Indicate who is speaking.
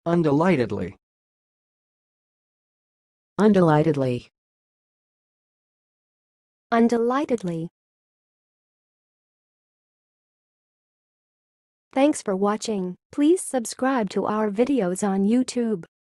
Speaker 1: undelightedly,
Speaker 2: undelightedly,
Speaker 3: undelightedly. Thanks for watching. Please subscribe to our videos on YouTube.